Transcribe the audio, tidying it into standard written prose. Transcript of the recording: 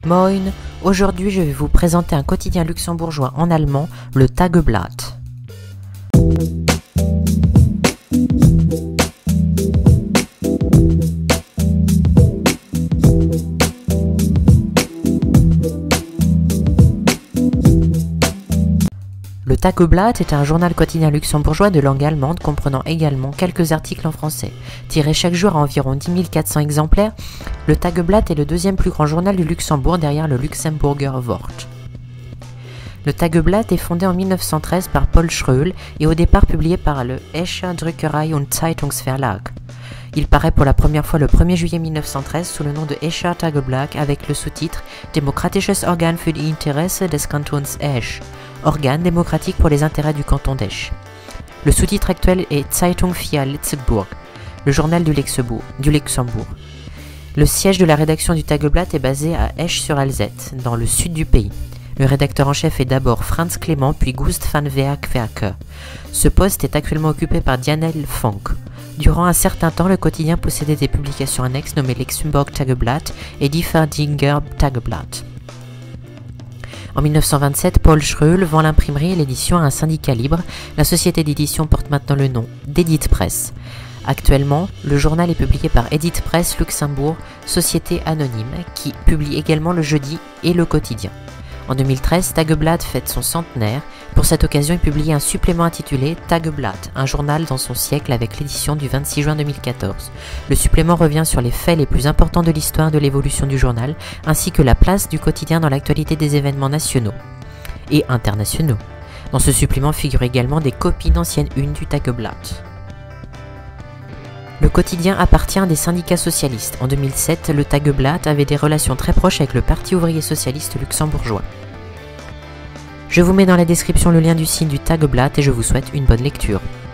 Moin, aujourd'hui je vais vous présenter un quotidien luxembourgeois en allemand, le Tageblatt. Le Tageblatt est un journal quotidien luxembourgeois de langue allemande comprenant également quelques articles en français. Tiré chaque jour à environ 10 400 exemplaires, le Tageblatt est le deuxième plus grand journal du Luxembourg derrière le Luxemburger Wort. Le Tageblatt est fondé en 1913 par Paul Schröll et au départ publié par le Escher Druckerei und Zeitungsverlag. Il paraît pour la première fois le 1er juillet 1913 sous le nom de Escher Tageblatt avec le sous-titre Demokratisches Organ für die Interesse des Kantons Esch, organe démocratique pour les intérêts du canton d'Esch. Le sous-titre actuel est Zeitung für Lützeburg, le journal du Luxembourg. Le siège de la rédaction du Tageblatt est basé à Esch-sur-Alzette, dans le sud du pays. Le rédacteur en chef est d'abord Franz Clément puis Gust van Werke. Ce poste est actuellement occupé par Daniel Fonck. Durant un certain temps, le quotidien possédait des publications annexes nommées Luxemburg Tageblatt et Differdinger Tageblatt. En 1927, Paul Schröll vend l'imprimerie et l'édition à un syndicat libre. La société d'édition porte maintenant le nom d'Edith Press. Actuellement, le journal est publié par Edith Press Luxembourg, société anonyme, qui publie également le jeudi et le quotidien. En 2013, Tageblatt fête son centenaire. Pour cette occasion, il publie un supplément intitulé Tageblatt, un journal dans son siècle avec l'édition du 26 juin 2014. Le supplément revient sur les faits les plus importants de l'histoire de l'évolution du journal, ainsi que la place du quotidien dans l'actualité des événements nationaux et internationaux. Dans ce supplément figurent également des copies d'anciennes unes du Tageblatt. Le quotidien appartient à des syndicats socialistes. En 2007, le Tageblatt avait des relations très proches avec le Parti ouvrier socialiste luxembourgeois. Je vous mets dans la description le lien du site du Tageblatt et je vous souhaite une bonne lecture.